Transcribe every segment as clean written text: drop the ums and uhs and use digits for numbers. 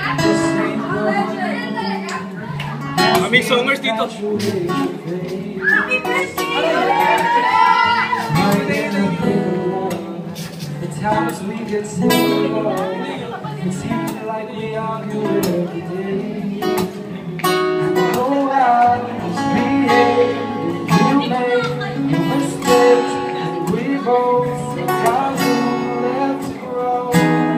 May songers dito. Happy birthday! The times we get so long, it seems like we argue every day. Oh, I misbehave, you make your mistakes, and we both got room left to grow.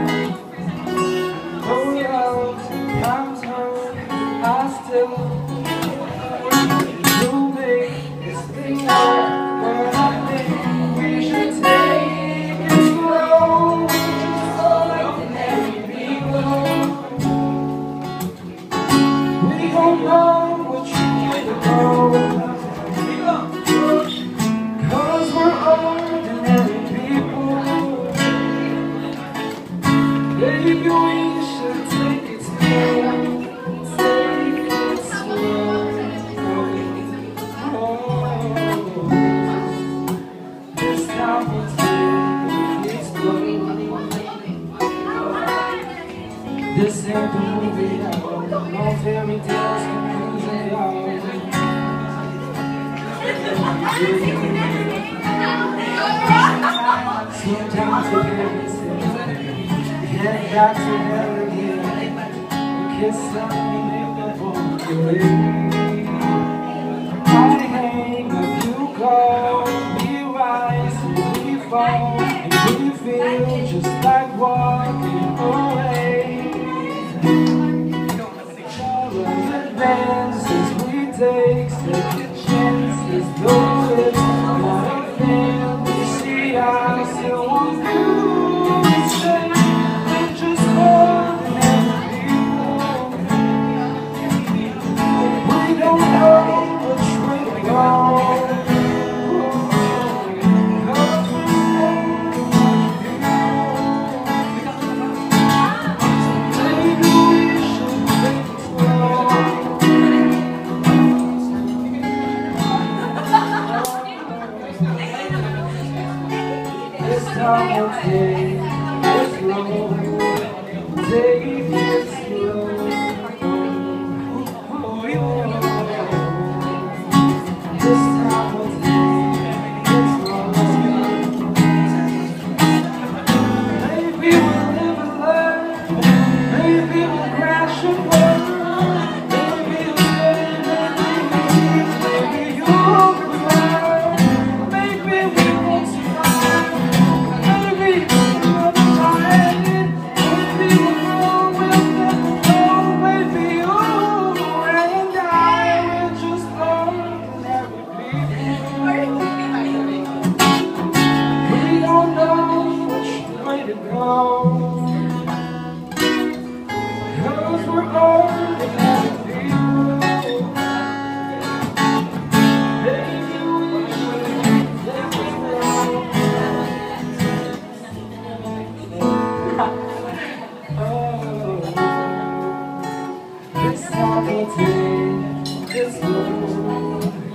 Oh, love, times hurt, I still do make this thing out, but I think we should take it slow, just so ordinary people. We don't know which way to go, 'cause we're ordinary people. Maybe we should take it slow, take it slow. This time we'll take it slow. This ain't the movie now, no fairy tales can use it all. Sometimes we get sick, head back to hell again, kiss something away. I hang up, you call, we rise and we fall, and we feel just like walking away. Advances we take, second chances, though it's not a fantasy, I still want you to say we're just ordinary people. We don't know which way to go, 'cause we're maybe we should take it slow. This time we'll take it slow, take it slow. This time we'll take it slow. Maybe we'll live and learn, maybe we'll crash and burn, maybe you'll stay, maybe you'll return, maybe we won't survive. Maybe we'll try it, maybe we'll grow, we'll never know. Maybe you and I, we're just ordinary people. We don't know which way to go, 'cause we're ordinary people. Maybe we should let it go. Oh, this time we'll take it slow.